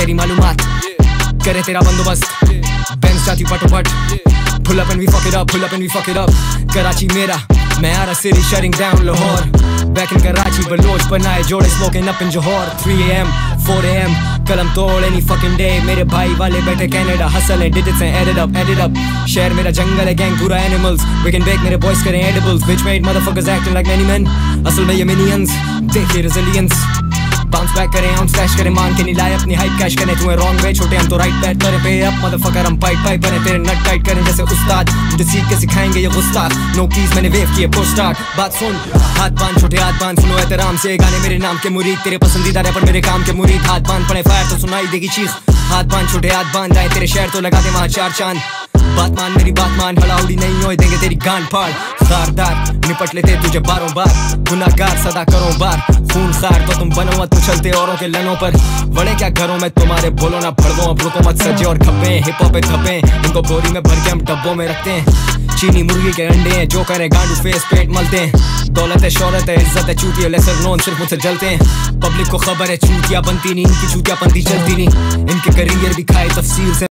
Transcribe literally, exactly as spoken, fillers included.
तेरी मालूमात, करे तेरा बंदोबस्त, बेंच जाती पटोपट, pull up and we fuck it up, pull up and we fuck it up. Karachi मेरा, मैं आ रहा city shutting down Lahore, back in Karachi Baloch बनाए जोड़े smoking up in Johor. three a m four a m कलम तोड़ any fucking day. मेरे भाई वाले बैठे Canada hustle and digits and edit up, edit up. शहर मेरा जंगल है gang पूरा animals, we can bake मेरे boys करें edibles. Bitch made motherfuckers acting like many men, असल में ये minions, देखिए resilience. Bounce back करें, हम slash करें, मान के नहीं लाए अपनी hype cash करें. तुम्हें wrong way छोटे हम तो right bet करें, pay up motherfucker हम pipe pipe बने तेरे nut tight करें जैसे उस्ताद. मुझे सीख के सिखाएंगे ये गुस्ताख, no keys मैंने wave किए push start. बात सुन, हाथ बांध छोटे हाथ बांध, सुनो एहतराम से गाने मेरे नाम के मुरीद, तेरे पसंदीदा रैपर मेरे काम के मुरीद. हाथ बांध पड़े फायर तो सुनाई देगी चीख, हाथ बांध छोटे हाथ बांध, आए तेरे शहर तो लगा दे वहाँ चार चांद. बात मान मेरी बात मान, हड़ाउड़ी नहीं होए देंगे तेरी गांड फाड़. खारदार निपट लेते तुझे बारों बार, गुनाहगार सदा करो बार. खून खार तो तुम बनो मत उछलते औरों के लनों पर, बड़े क्या घरों में तुम्हारे बोलो ना भड़वो. अब रुको मत सजे और खपे, हिप हॉप पे थपे, इनको बोरी में भर के हम डब्बों में रखते हैं. चीनी मुर्गी के अंडे हैं जो करे गांडू फेस पेट मलते हैं. दौलत है शौहरत है इज्जत है चूतिया लेसर नोन सिर्फ मुझसे जलते हैं. पब्लिक को खबर है चूतिया बनती नहीं, इनकी चूतिया पंथी चलती नहीं, इनके करियर भी खाए तफसील से.